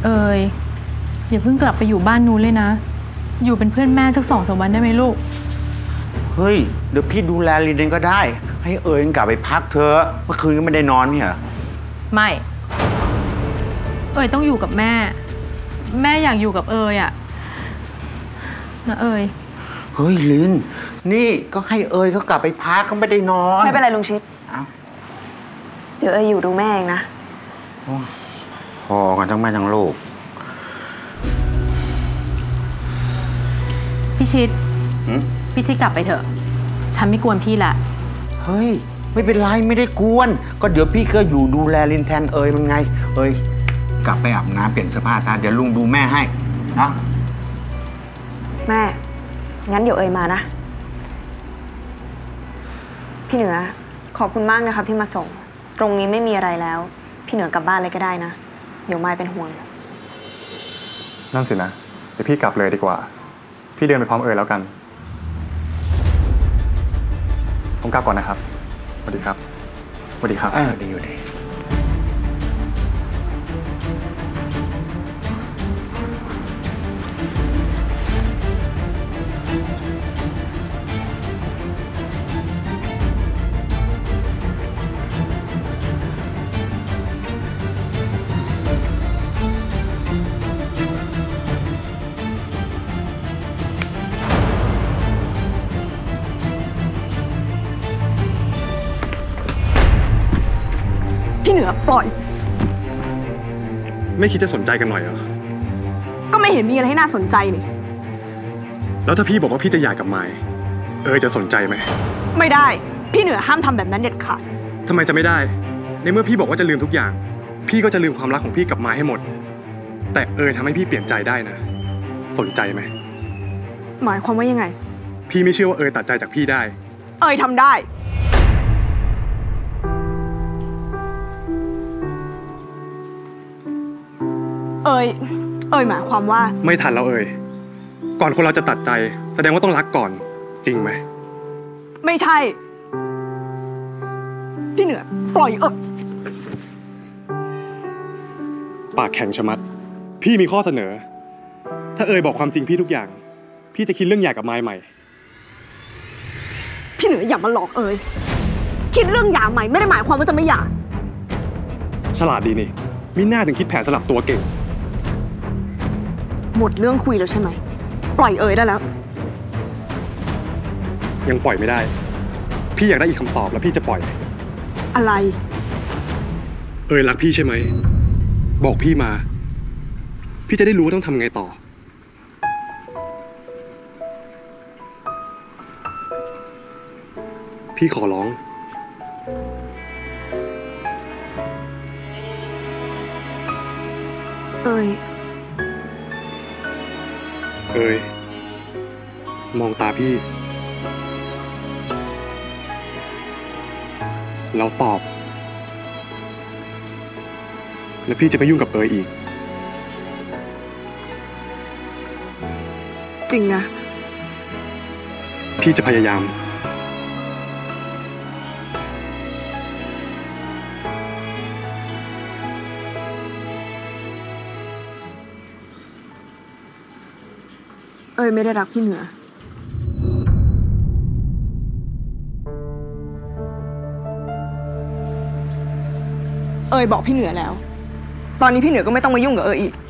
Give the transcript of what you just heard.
เอ๋ยอย่าเพิ่งกลับไปอยู่บ้านนู้นเลยนะอยู่เป็นเพื่อนแม่สัก2-3 วันได้ไหมลูกเฮ้ยเดี๋ยวพี่ดูแลลินเองก็ได้ให้เอ๋ยกลับไปพักเธอเมื่อคืนก็ไม่ได้นอนนี่เหรอไม่เอ๋ยต้องอยู่กับแม่แม่อยากอยู่กับเอ๋ยอะนะเอ๋ยเฮ้ยลินนี่ก็ให้เอ๋ยเขากลับไปพักเขาไม่ได้นอนไม่เป็นไรลุงชิดเดี๋ยวเอ๋ยอยู่ดูแม่เองนะพอกันทั้งแม่ทั้งลูกพี่ชิดกลับไปเถอะฉันไม่กวนพี่ละเฮ้ยไม่เป็นไรไม่ได้กวนก็เดี๋ยวพี่ก็อยู่ดูแลลินแทนเอ๋ยมันไงเอ๋ยกลับไปอาบน้ำเปลี่ยนเสื้อผ้าซะเดี๋ยวลุงดูแม่ให้นะแม่งั้นเดี๋ยวเอ๋ยมานะพี่เหนือขอบคุณมากนะครับที่มาส่งตรงนี้ไม่มีอะไรแล้วพี่เหนือกลับบ้านเลยก็ได้นะเดี๋ยวไม่เป็นห่วงนั่นสินะเดี๋ยวพี่กลับเลยดีกว่าพี่เดินไปพร้อมเอ๋ยแล้วกันผมกลับก่อนนะครับสวัสดีครับสวัสดีครับดีอยู่ดีพี่เหนือปล่อยไม่คิดจะสนใจกันหน่อยเหรอก็ไม่เห็นมีอะไรให้น่าสนใจนี่แล้วถ้าพี่บอกว่าพี่จะหย่ากับไมค์เอ๋ยจะสนใจไหมไม่ได้พี่เหนือห้ามทำแบบนั้นเด็ดขาดทำไมจะไม่ได้ในเมื่อพี่บอกว่าจะลืมทุกอย่างพี่ก็จะลืมความรักของพี่กับไมค์ให้หมดแต่เอ๋ยทำให้พี่เปลี่ยนใจได้นะสนใจไหมหมายความว่ายังไงพี่ไม่เชื่อว่าเอ๋ยตัดใจจากพี่ได้เอ๋ยทำได้เอ๋ยหมายความว่าไม่ทันแล้วเอ๋ยก่อนคนเราจะตัดใจแสดงว่าต้องรักก่อนจริงไหมไม่ใช่พี่เหนือปล่อยปากแข็งชะมัดพี่มีข้อเสนอถ้าเอ๋ยบอกความจริงพี่ทุกอย่างพี่จะคิดเรื่องหย่ากับไมค์ใหม่พี่เหนืออย่ามาหลอกเอ๋ยคิดเรื่องหย่าใหม่ไม่ได้หมายความว่าจะไม่หย่าฉลาดดีนี่มิน่าถึงคิดแผนสลับตัวเก่งหมดเรื่องคุยแล้วใช่ไหมปล่อยเอ๋ยได้แล้วยังปล่อยไม่ได้พี่อยากได้อีกคำตอบแล้วพี่จะปล่อยอะไรเอ๋ยรักพี่ใช่ไหมบอกพี่มาพี่จะได้รู้ว่าต้องทำไงต่อพี่ขอร้องเอ๋ยมองตาพี่แล้วตอบแล้วพี่จะไม่ยุ่งกับเอ๋ยอีกจริงนะพี่จะพยายามเอ๋ยไม่ได้รักพี่เหนือเอ๋ยบอกพี่เหนือแล้วตอนนี้พี่เหนือก็ไม่ต้องมายุ่งกับเอ๋ยอีก